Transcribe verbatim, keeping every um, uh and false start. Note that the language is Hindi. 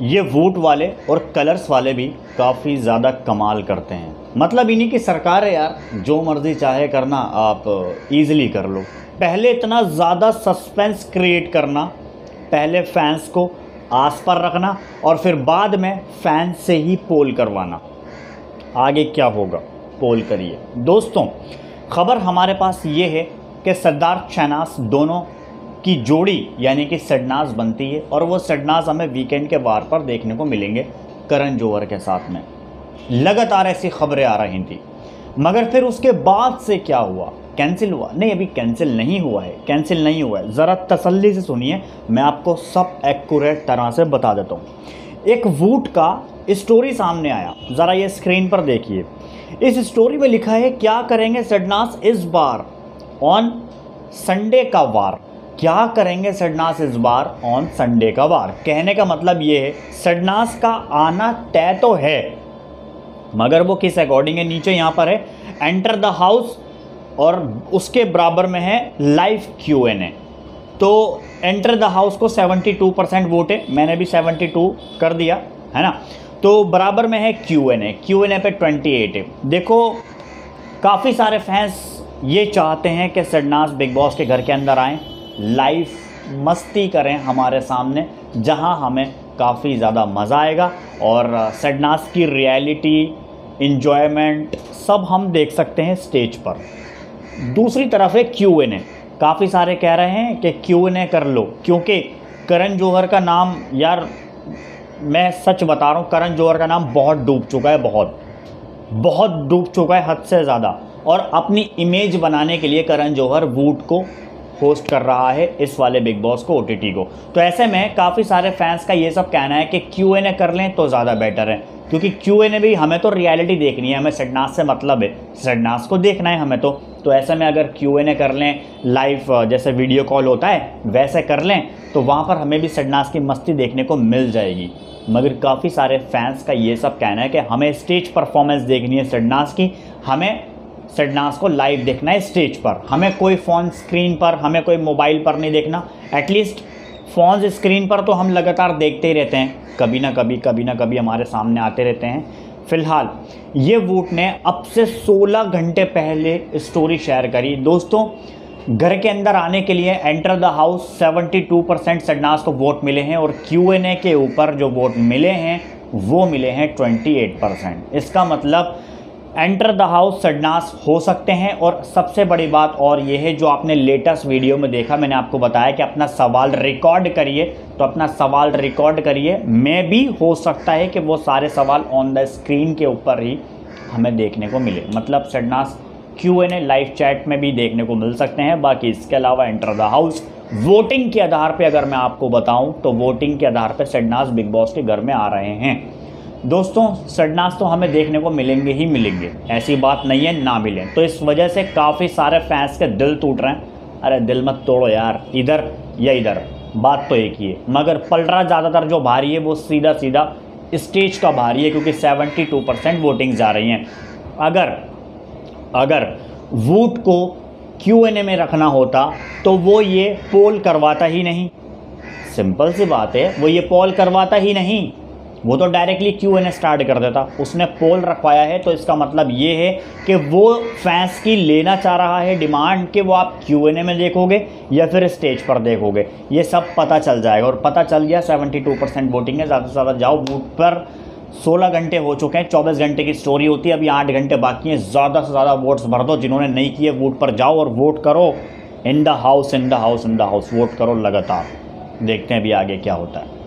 ये वोट वाले और कलर्स वाले भी काफ़ी ज़्यादा कमाल करते हैं। मतलब इन्हीं की सरकार है यार, जो मर्ज़ी चाहे करना आप इजीली कर लो। पहले इतना ज़्यादा सस्पेंस क्रिएट करना, पहले फैंस को आस पर रखना और फिर बाद में फैंस से ही पोल करवाना। आगे क्या होगा पोल करिए। दोस्तों खबर हमारे पास ये है कि सिद्धार्थ शहनाज दोनों की जोड़ी यानी कि सडनाज बनती है और वो सडनाज हमें वीकेंड के वार पर देखने को मिलेंगे करण जौहर के साथ में। लगातार ऐसी खबरें आ रही थी, मगर फिर उसके बाद से क्या हुआ? कैंसिल हुआ? नहीं, अभी कैंसिल नहीं हुआ है, कैंसिल नहीं हुआ है। ज़रा तसल्ली से सुनिए, मैं आपको सब एक्यूरेट तरह से बता देता हूँ। एक वूट का स्टोरी सामने आया, ज़रा ये स्क्रीन पर देखिए। इस स्टोरी में लिखा है क्या करेंगे सडनाज इस बार ऑन संडे का वार। क्या करेंगे सडनाज इस बार ऑन संडे का वार? कहने का मतलब ये है सडनाज का आना तय तो है, मगर वो किस अकॉर्डिंग है? नीचे यहाँ पर है एंटर द हाउस और उसके बराबर में है लाइव क्यू एन ए। तो एंटर द हाउस को बहत्तर परसेंट वोट है, मैंने भी बहत्तर कर दिया है ना। तो बराबर में है Q N A, Q N A पे अट्ठाईस है। देखो काफ़ी सारे फैंस ये चाहते हैं कि सडनाज बिग बॉस के घर के अंदर आएँ, लाइव मस्ती करें हमारे सामने, जहां हमें काफ़ी ज़्यादा मज़ा आएगा और सडनाज की रियलिटी इन्जॉयमेंट सब हम देख सकते हैं स्टेज पर। दूसरी तरफ है क्यू एन ए। काफ़ी सारे कह रहे हैं कि क्यू एन ए कर लो, क्योंकि करण जौहर का नाम, यार मैं सच बता रहा हूँ, करण जौहर का नाम बहुत डूब चुका है, बहुत बहुत डूब चुका है, हद से ज़्यादा। और अपनी इमेज बनाने के लिए करण जौहर वोट को होस्ट कर रहा है, इस वाले बिग बॉस को, ओटीटी को। तो ऐसे में काफ़ी सारे फैंस का ये सब कहना है कि क्यू एन ए कर लें तो ज़्यादा बेटर है, क्योंकि क्यू एन ए भी हमें तो रियलिटी देखनी है, हमें सडनाज से मतलब है, सडनाज को देखना है हमें तो। तो ऐसे में अगर क्यू एन ए कर लें लाइव, जैसे वीडियो कॉल होता है वैसे कर लें, तो वहाँ पर हमें भी सडनाज की मस्ती देखने को मिल जाएगी। मगर काफ़ी सारे फैंस का ये सब कहना है कि हमें स्टेज परफॉर्मेंस देखनी है सडनाज की, हमें सडनाज को लाइव देखना है स्टेज पर, हमें कोई फ़ोन स्क्रीन पर, हमें कोई मोबाइल पर नहीं देखना। एटलीस्ट फ़ोन स्क्रीन पर तो हम लगातार देखते ही रहते हैं, कभी ना कभी कभी ना कभी हमारे सामने आते रहते हैं। फ़िलहाल ये वोट ने अब से सोलह घंटे पहले स्टोरी शेयर करी। दोस्तों घर के अंदर आने के लिए एंटर द हाउस बहत्तर परसेंट सडनाज को वोट मिले हैं और क्यू एन ए के ऊपर जो वोट मिले हैं वो मिले हैं अट्ठाईस परसेंट। इसका मतलब एंटर द हाउस सडनाज हो सकते हैं। और सबसे बड़ी बात और ये है, जो आपने लेटेस्ट वीडियो में देखा, मैंने आपको बताया कि अपना सवाल रिकॉर्ड करिए, तो अपना सवाल रिकॉर्ड करिए। मे भी हो सकता है कि वो सारे सवाल ऑन द स्क्रीन के ऊपर ही हमें देखने को मिले, मतलब Sidnaaz Q N A live chat में भी देखने को मिल सकते हैं। बाकी इसके अलावा एंटर द हाउस वोटिंग के आधार पे अगर मैं आपको बताऊं तो वोटिंग के आधार पे सडनाज बिग बॉस के घर में आ रहे हैं। दोस्तों सडनाज तो हमें देखने को मिलेंगे ही मिलेंगे, ऐसी बात नहीं है ना मिलें। तो इस वजह से काफ़ी सारे फैंस के दिल टूट रहे हैं। अरे दिल मत तोड़ो यार, इधर या इधर, बात तो एक ही है। मगर पलड़ा ज़्यादातर जो भारी है वो सीधा सीधा स्टेज का भारी है, क्योंकि बहत्तर परसेंट वोटिंग जा रही हैं। अगर अगर वोट को क्यू एन ए में रखना होता तो वो ये पोल करवाता ही नहीं, सिंपल सी बात है, वो ये पोल करवाता ही नहीं, वो तो directly Q N A start कर देता। उसने पोल रखवाया है तो इसका मतलब ये है कि वो फैंस की लेना चाह रहा है डिमांड कि वो आप क्यू एन ए में देखोगे या फिर स्टेज पर देखोगे, ये सब पता चल जाएगा। और पता चल गया बहत्तर परसेंट वोटिंग है, ज़्यादा से ज़्यादा जाओ वोट पर। सोलह घंटे हो चुके हैं, चौबीस घंटे की स्टोरी होती है, अभी आठ घंटे बाकी हैं। ज़्यादा से ज़्यादा वोट्स भर दो, जिन्होंने नहीं किए वोट पर जाओ और वोट करो। In the house in the house in the house vote करो लगातार। देखते हैं अभी आगे क्या होता है।